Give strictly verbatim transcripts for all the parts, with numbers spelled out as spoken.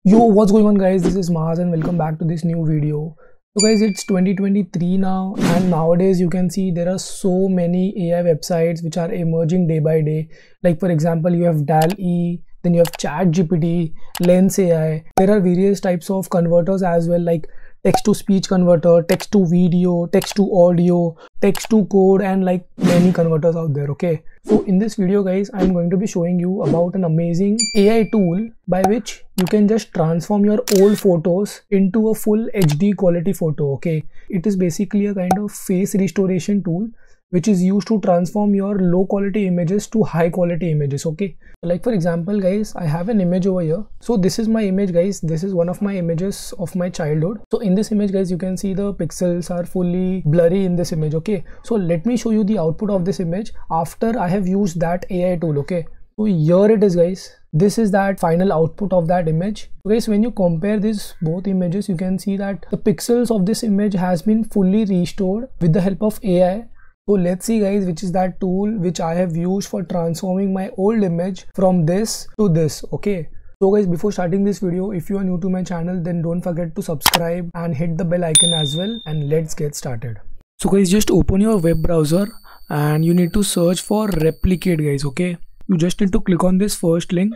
Yo, what's going on guys? This is Maaz and welcome back to this new video. So guys, it's twenty twenty-three now, and nowadays you can see there are so many A I websites which are emerging day by day. Like for example, you have D A L L-E, then you have ChatGPT, Lens A I. There are various types of converters as well, like text to speech converter, text to video, text to audio, text to code, and like many converters out there. Okay, so in this video guys, I'm going to be showing you about an amazing A I tool by which you can just transform your old photos into a full H D quality photo. Okay, it is basically a kind of face restoration tool which is used to transform your low quality images to high quality images. Okay, like for example guys, I have an image over here. So this is my image guys. This is one of my images of my childhood. So in this image guys, you can see the pixels are fully blurry in this image. Okay, so let me show you the output of this image after I have used that A I tool. Okay, so here it is guys. This is that final output of that image. So guys, when you compare these both images, you can see that the pixels of this image has been fully restored with the help of A I. So let's see guys, which is that tool which I have used for transforming my old image from this to this. Okay, so guys, before starting this video, if you are new to my channel, then don't forget to subscribe and hit the bell icon as well, and let's get started. So guys, just open your web browser and you need to search for replicate guys. Okay, you just need to click on this first link.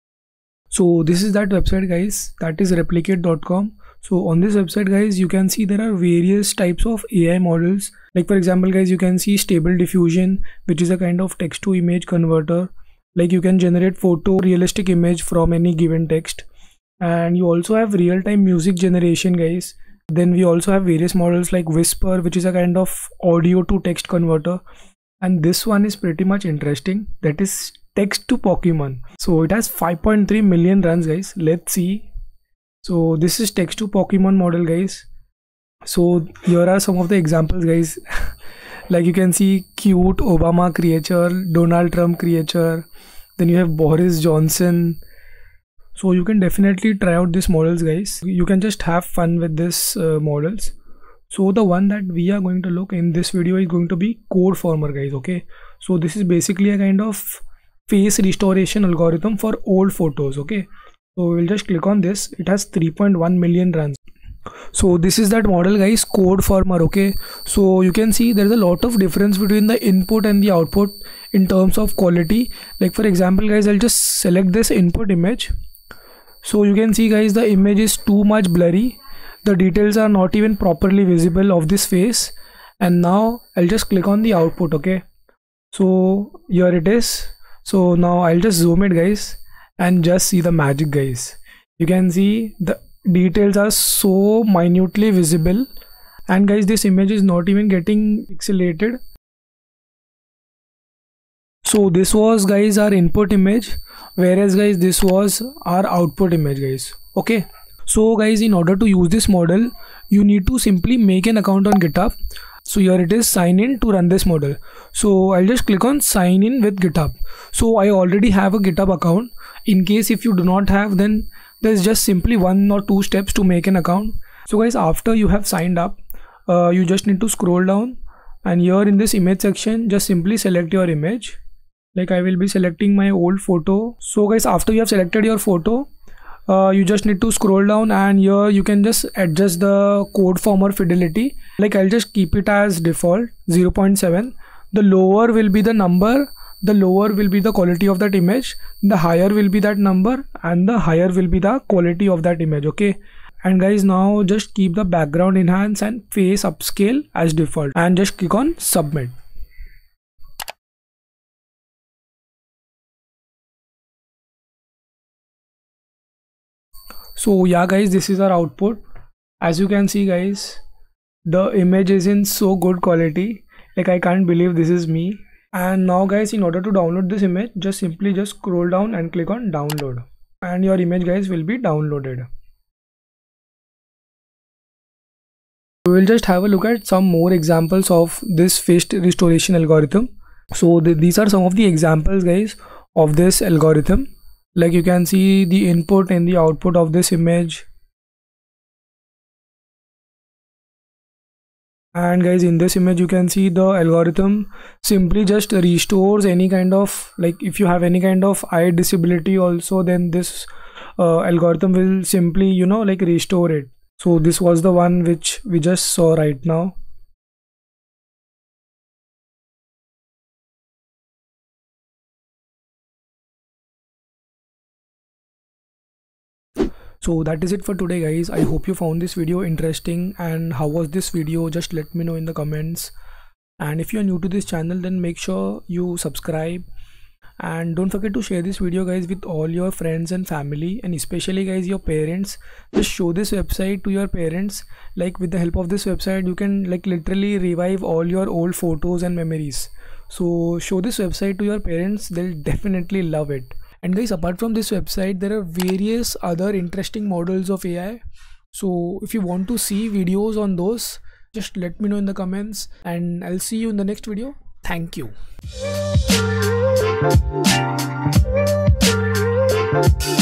So this is that website guys, that is replicate dot com. So on this website guys, you can see there are various types of A I models. Like for example guys, you can see stable diffusion, which is a kind of text to image converter. Like you can generate photo realistic image from any given text. And you also have real-time music generation guys. Then we also have various models like Whisper, which is a kind of audio to text converter. And this one is pretty much interesting, that is text to Pokemon. So it has five point three million runs guys. Let's see. So this is text to Pokemon model guys. So here are some of the examples guys. Like you can see cute Obama creature, Donald Trump creature, then you have Boris Johnson. So you can definitely try out these models guys. You can just have fun with this uh, models. So the one that we are going to look in this video is going to be codeformer guys. Okay, so this is basically a kind of face restoration algorithm for old photos. Okay, so we'll just click on this. It has three point one million runs. So this is that model guys, codeformer. Okay, so you can see there's a lot of difference between the input and the output in terms of quality. Like for example guys, I'll just select this input image. So you can see guys, the image is too much blurry. The details are not even properly visible of this face. And now I'll just click on the output. Okay, so here it is. So now I'll just zoom it guys and just see the magic guys. You can see the details are so minutely visible, and guys, this image is not even getting pixelated. So this was guys our input image, whereas guys this was our output image guys. Okay, so guys, in order to use this model, you need to simply make an account on GitHub. So here it is, sign in to run this model. So I'll just click on sign in with GitHub. So I already have a GitHub account. In case if you do not have, then there's just simply one or two steps to make an account. So guys, after you have signed up, uh, you just need to scroll down, and here in this image section, just simply select your image. Like I will be selecting my old photo. So guys, after you have selected your photo, uh, you just need to scroll down, and here you can just adjust the codeformer fidelity. Like I'll just keep it as default zero point seven. The lower will be the number, the lower will be the quality of that image, the higher will be that number, and the higher will be the quality of that image. Okay, and guys, now just keep the background enhance and face upscale as default, and just click on submit. So yeah guys, this is our output. As you can see guys, the image is in so good quality. Like I can't believe this is me. And now guys, in order to download this image, just simply just scroll down and click on download, and your image guys will be downloaded. We will just have a look at some more examples of this face restoration algorithm. So th these are some of the examples guys of this algorithm. Like you can see the input and the output of this image. And guys, in this image you can see the algorithm simply just restores any kind of, like if you have any kind of eye disability also, then this uh, algorithm will simply, you know, like restore it. So this was the one which we just saw right now. So that is it for today, guys. I hope you found this video interesting, and how was this video, just let me know in the comments. And if you are new to this channel, then make sure you subscribe, and don't forget to share this video, guys, with all your friends and family, and especially, guys, your parents. Just show this website to your parents. Like, with the help of this website, you can like literally revive all your old photos and memories. So show this website to your parents, they'll definitely love it. And guys, apart from this website, there are various other interesting models of A I. So if you want to see videos on those, just let me know in the comments, and I'll see you in the next video. Thank you.